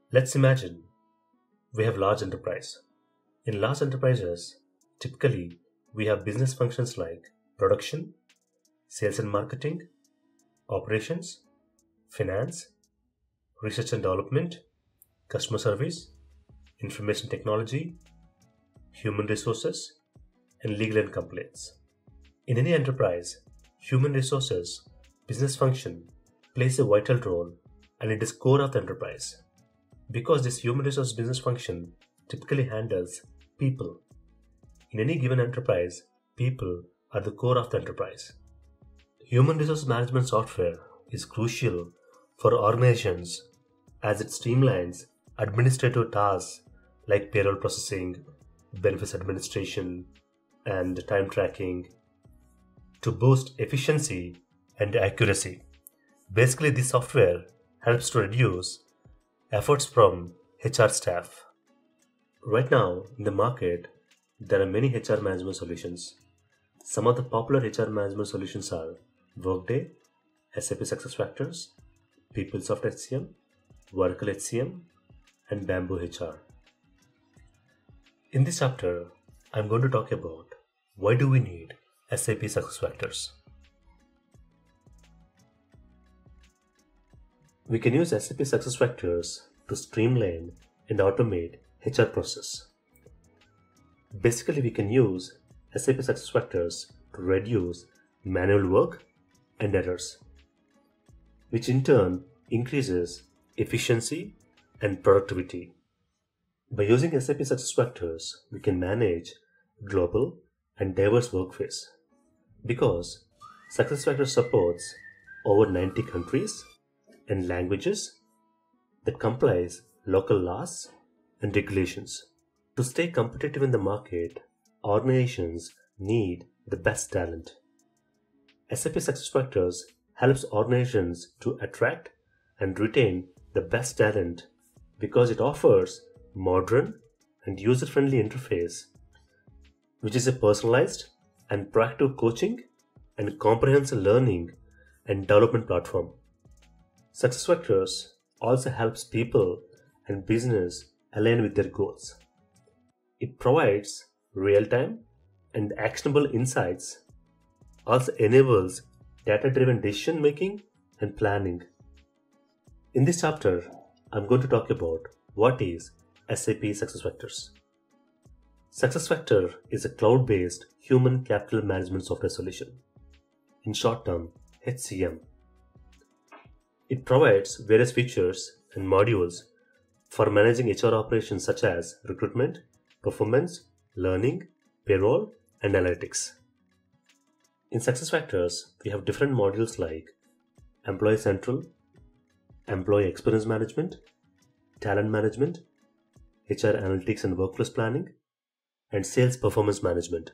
Let's imagine we have large enterprise. In large enterprises, typically we have business functions like production, sales and marketing, operations, finance, research and development, customer service, information technology, human resources, and legal and compliance. In any enterprise, human resources business function plays a vital role and it is core of the enterprise. Because this human resource business function typically handles people. In any given enterprise, people are the core of the enterprise. Human resource management software is crucial for organizations as it streamlines administrative tasks like payroll processing, benefits administration, and time tracking to boost efficiency and accuracy. Basically, this software helps to reduce efforts from HR staff. Right now, in the market, there are many HR management solutions. Some of the popular HR management solutions are Workday, SAP SuccessFactors, PeopleSoft HCM, Oracle HCM, and Bamboo HR. In this chapter, I'm going to talk about why do we need SAP SuccessFactors. We can use SAP SuccessFactors to streamline and automate HR process. Basically, we can use SAP SuccessFactors to reduce manual work and errors, which in turn increases efficiency and productivity. By using SAP SuccessFactors, we can manage global and diverse workforce because SuccessFactors supports over 90 countries and languages that complies local laws and regulations. To stay competitive in the market, organizations need the best talent. SAP SuccessFactors helps organizations to attract and retain the best talent because it offers modern and user-friendly interface, which is a personalized and proactive coaching and comprehensive learning and development platform. SuccessFactors also helps people and business align with their goals. It provides real-time and actionable insights, also enables data-driven decision making and planning. In this chapter, I'm going to talk about what is SAP SuccessFactors. SuccessFactors is a cloud-based human capital management software solution, in short term HCM. It provides various features and modules for managing HR operations such as recruitment, performance, learning, payroll, and analytics. In SuccessFactors, we have different modules like Employee Central, Employee Experience Management, Talent Management, HR Analytics and Workforce Planning, and Sales Performance Management.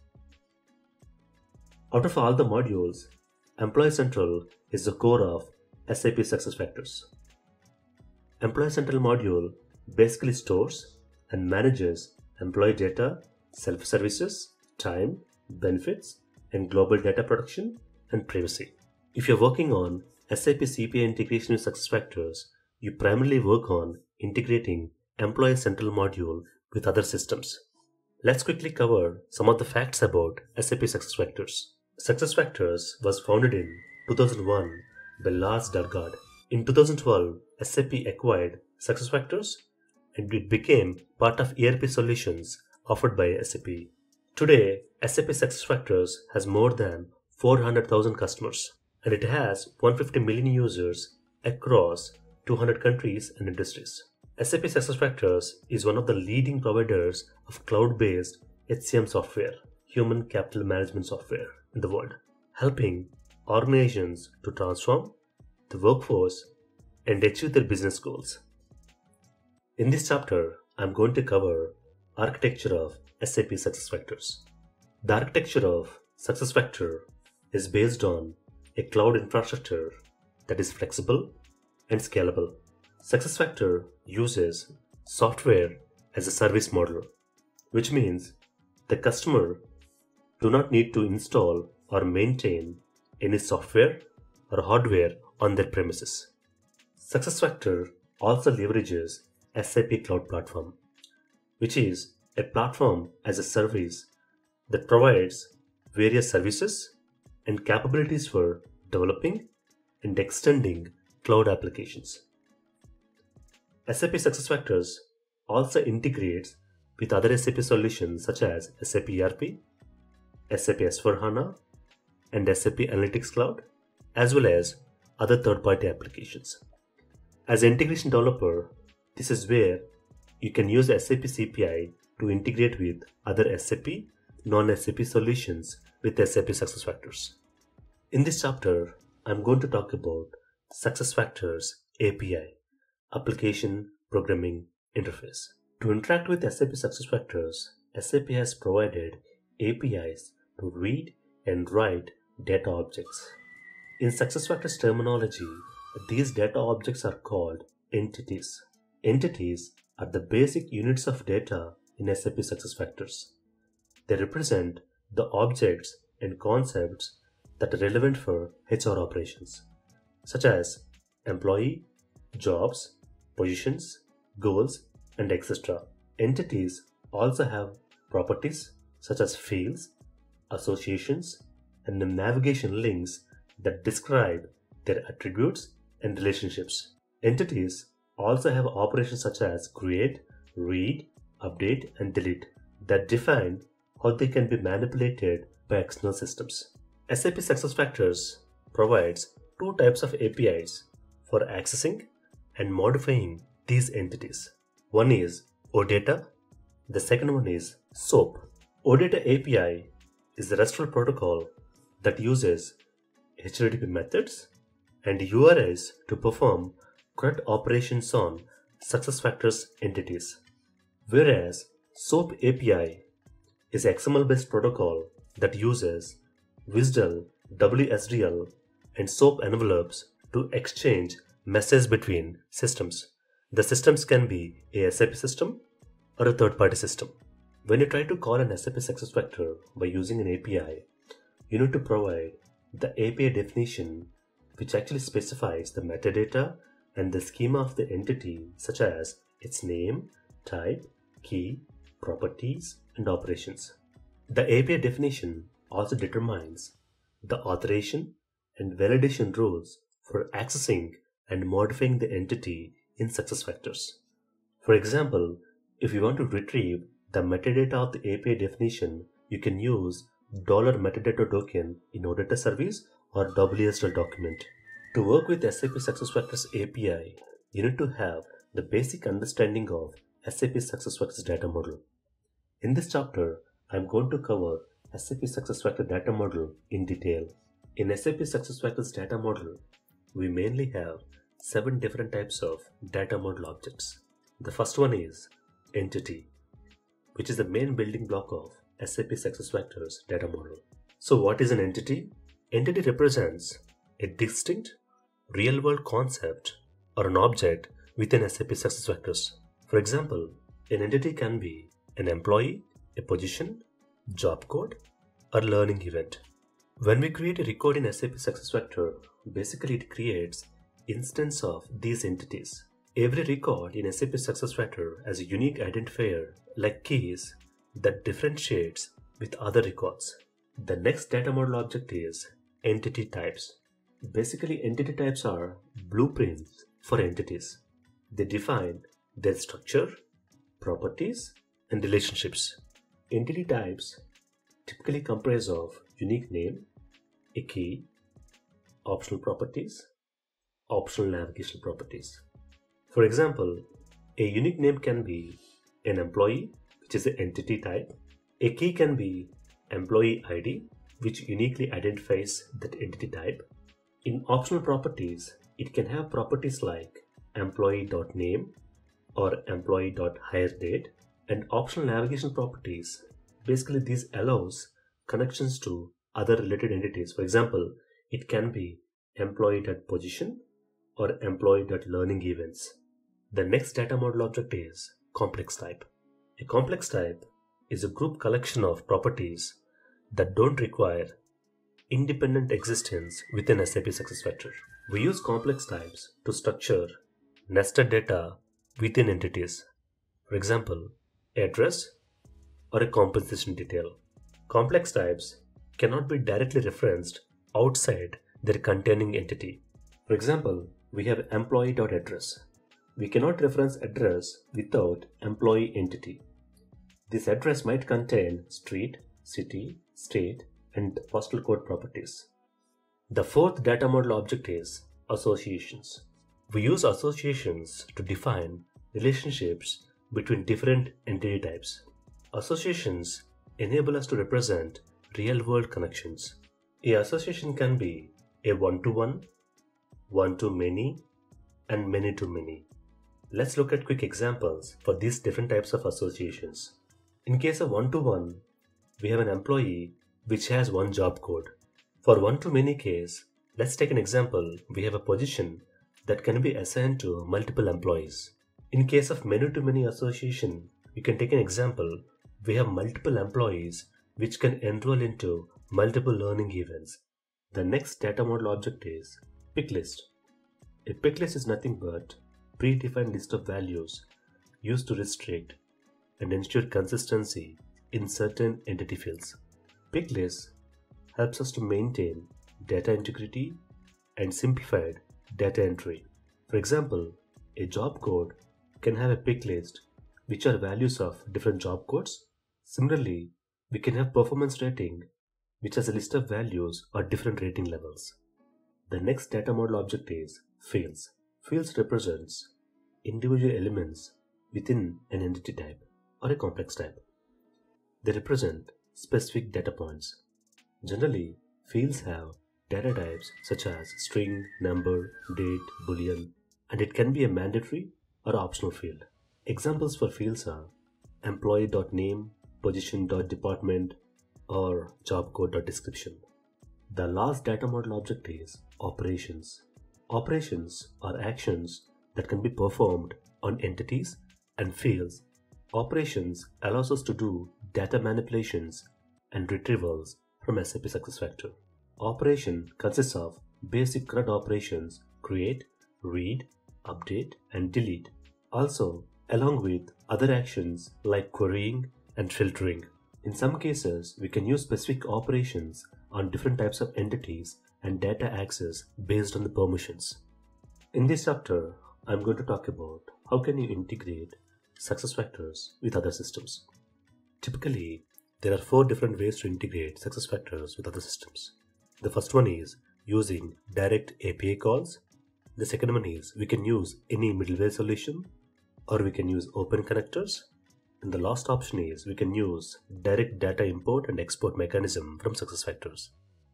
Out of all the modules, Employee Central is the core of SAP SuccessFactors. Employee Central module basically stores and manages employee data, self-services, time, benefits, and global data production and privacy. If you're working on SAP CPI integration with SuccessFactors, you primarily work on integrating Employee Central module with other systems. Let's quickly cover some of the facts about SAP SuccessFactors. SuccessFactors was founded in 2001 by Lars Dargaard. In 2012, SAP acquired SuccessFactors and it became part of ERP solutions offered by SAP. Today, SAP SuccessFactors has more than 400,000 customers and it has 150 million users across 200 countries and industries. SAP SuccessFactors is one of the leading providers of cloud-based HCM software, human capital management software in the world, helping organizations to transform the workforce and achieve their business goals. In this chapter, I'm going to cover architecture of SAP SuccessFactors. The architecture of SuccessFactors is based on a cloud infrastructure that is flexible and scalable. SuccessFactors uses software as a service model, which means the customer do not need to install or maintain any software or hardware on their premises. SuccessFactors also leverages SAP Cloud Platform, which is a platform as a service that provides various services and capabilities for developing and extending cloud applications. SAP SuccessFactors also integrates with other SAP solutions such as SAP ERP, SAP S/4HANA, and SAP Analytics Cloud, as well as other third-party applications. As an integration developer, this is where you can use SAP CPI to integrate with other SAP, non-SAP solutions with SAP SuccessFactors. In this chapter, I'm going to talk about SuccessFactors API, Application Programming Interface. To interact with SAP SuccessFactors, SAP has provided APIs to read and write data objects. In SuccessFactors terminology, these data objects are called entities. Entities are the basic units of data in SAP SuccessFactors. They represent the objects and concepts that are relevant for HR operations, such as employee, jobs, positions, goals, and etc. Entities also have properties such as fields, associations, and the navigation links that describe their attributes and relationships. Entities also have operations such as create, read, update, and delete that define how they can be manipulated by external systems. SAP SuccessFactors provides two types of APIs for accessing and modifying these entities. One is OData, the second one is SOAP. OData API is the RESTful protocol that uses HTTP methods and URIs to perform CRUD operations on SuccessFactors entities, whereas SOAP API is XML-based protocol that uses WSDL, WSDL, and SOAP envelopes to exchange messages between systems. The systems can be a SAP system or a third-party system. When you try to call an SAP SuccessFactor by using an API, you need to provide the API definition, which actually specifies the metadata and the schema of the entity, such as its name, type, key, properties, and operations. The API definition also determines the authorization and validation rules for accessing and modifying the entity in SuccessFactors. For example, if you want to retrieve the metadata of the API definition, you can use $metadata token in OData service or WSDL document. To work with SAP SuccessFactors API, you need to have the basic understanding of SAP SuccessFactors data model. In this chapter, I'm going to cover SAP SuccessFactors data model in detail. In SAP SuccessFactors data model, we mainly have 7 different types of data model objects. The first one is entity, which is the main building block of SAP SuccessFactors data model. So what is an entity? Entity represents a distinct real-world concept or an object within SAP SuccessFactors. For example, an entity can be an employee, a position, job code, or learning event. When we create a record in SAP SuccessFactors, basically it creates instance of these entities. Every record in SAP SuccessFactors has a unique identifier like keys that differentiates with other records. The next data model object is entity types. Basically, entity types are blueprints for entities. They define their structure, properties, and relationships. Entity types typically comprise of unique name, a key, optional properties, optional navigation properties. For example, a unique name can be an employee, which is the entity type. A key can be employee ID, which uniquely identifies that entity type. In optional properties, it can have properties like employee.name or employee.hiredate, and optional navigation properties. Basically, this allows connections to other related entities. For example, it can be employee.position or employee.learning events. The next data model object is complex type. A complex type is a group collection of properties that don't require independent existence within SAP SuccessFactors. We use complex types to structure nested data within entities. For example, address or a compensation detail. Complex types cannot be directly referenced outside their containing entity. For example, we have employee.address. We cannot reference address without employee entity. This address might contain street, city, state, and postal code properties. The fourth data model object is associations. We use associations to define relationships between different entity types. Associations enable us to represent real-world connections. A association can be a one-to-one, one-to-many, and many-to-many. Let's look at quick examples for these different types of associations. In case of one-to-one, we have an employee which has one job code. For one-to-many case, let's take an example. We have a position that can be assigned to multiple employees. In case of many-to-many association, we can take an example. We have multiple employees which can enroll into multiple learning events. The next data model object is pick list. A pick list is nothing but predefined list of values used to restrict and ensure consistency in certain entity fields. Pick list helps us to maintain data integrity and simplified data entry. For example, a job code can have a pick list which are values of different job codes. Similarly, we can have performance rating which has a list of values or different rating levels. The next data model object is fields. Fields represents individual elements within an entity type or a complex type. They represent specific data points. Generally, fields have data types such as string, number, date, boolean, and it can be a mandatory or optional field. Examples for fields are employee.name, position.department, or job code.description. The last data model object is operations. Operations are actions that can be performed on entities and fields. Operations allows us to do data manipulations and retrievals from SAP SuccessFactors. Operation consists of basic CRUD operations: create, read, update, and delete. Also, along with other actions like querying and filtering. In some cases, we can use specific operations on different types of entities and data access based on the permissions. In this chapter, I'm going to talk about how can you integrate SuccessFactors with other systems. Typically, there are 4 different ways to integrate SuccessFactors with other systems. The first one is using direct API calls. The second one is we can use any middleware solution, or we can use open connectors. And the last option is we can use direct data import and export mechanism from SuccessFactors.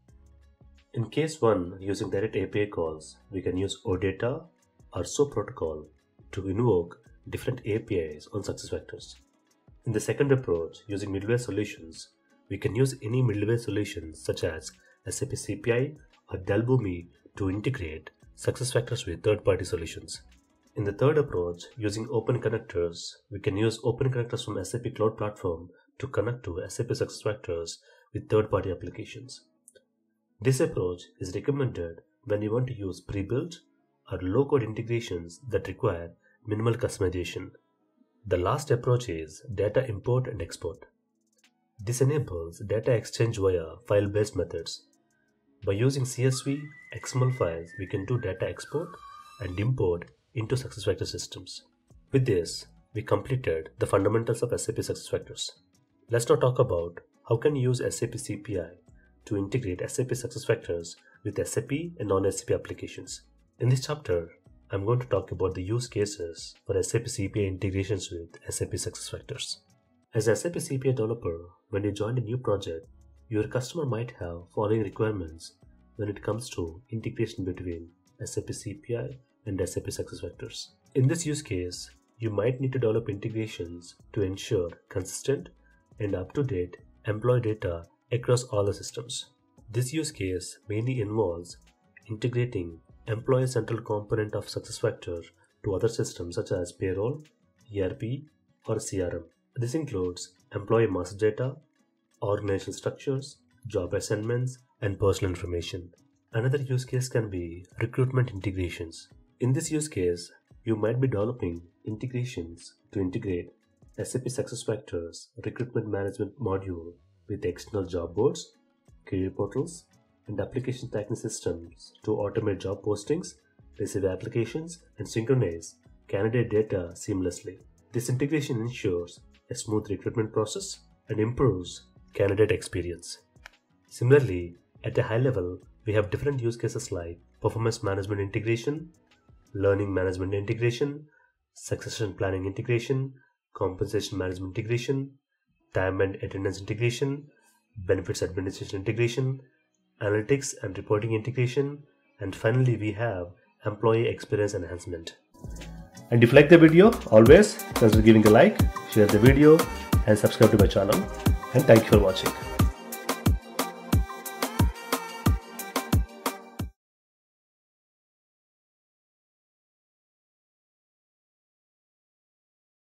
In case 1, using direct API calls, we can use OData or SOAP protocol to invoke different APIs on SuccessFactors. In the second approach, using middleware solutions, we can use any middleware solutions such as SAP CPI or Delbumi to integrate SuccessFactors with third-party solutions. In the third approach, using open connectors, we can use open connectors from SAP Cloud Platform to connect to SAP SuccessFactors with third-party applications. This approach is recommended when you want to use pre-built or low-code integrations that require minimal customization. The last approach is data import and export. This enables data exchange via file-based methods. By using CSV, XML files, we can do data export and import into SuccessFactors systems. With this, we completed the fundamentals of SAP SuccessFactors. Let's now talk about how can you use SAP CPI to integrate SAP SuccessFactors with SAP and non-SAP applications. In this chapter, I'm going to talk about the use cases for SAP CPI integrations with SAP SuccessFactors. As a SAP CPI developer, when you join a new project, your customer might have following requirements when it comes to integration between SAP CPI and SAP SuccessFactors. In this use case, you might need to develop integrations to ensure consistent and up-to-date employee data across all the systems. This use case mainly involves integrating employee central component of SuccessFactors to other systems such as payroll, ERP, or CRM. This includes employee master data, organizational structures, job assignments, and personal information. Another use case can be recruitment integrations. In this use case, You might be developing integrations to integrate SAP SuccessFactors recruitment management module with external job boards, career portals, and application tracking systems to automate job postings, receive applications, and synchronize candidate data seamlessly. This integration ensures a smooth recruitment process and improves candidate experience. Similarly, at a high level, we have different use cases like performance management integration, learning management integration, succession planning integration, compensation management integration, time and attendance integration, benefits administration integration, analytics and reporting integration, and finally we have employee experience enhancement. And if you like the video, always consider giving a like, share the video, and subscribe to my channel. And thank you for watching.